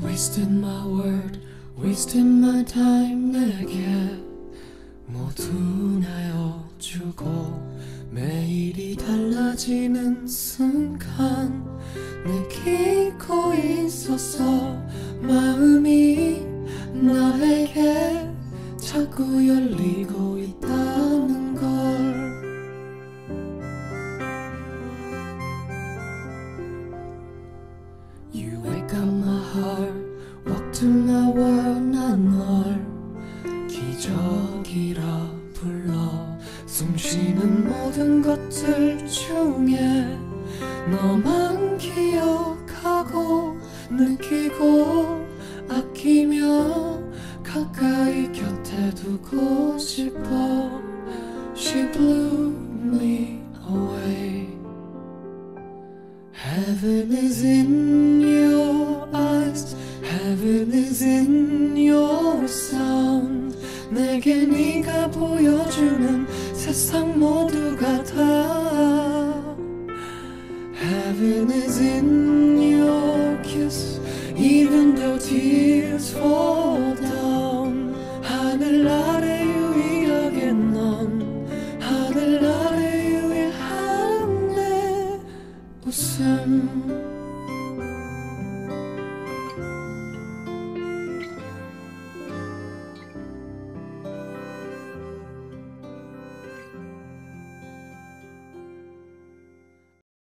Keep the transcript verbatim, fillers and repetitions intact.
Wasting my word, wasting my time. 내게 모두 내어주고 매일이 달라지는 순간 느끼고 있었어. 마음이 나에게 자꾸 열리고 있다는 걸. You wake up my heart, walk to my world. 난 널 기적이라 불러. 숨쉬는 모든 것들 중에 너만 기억하고 느끼고 아끼며 가까이 곁에 두고 싶어. She blew me away. Heaven is in your eyes, heaven is in your sound. 내게 네가 보여주는 세상 모두가 다 Heaven is in your kiss, even though tears fall down. 하늘 아래 유일하게 넌, 하늘 아래 유일한 내 웃음.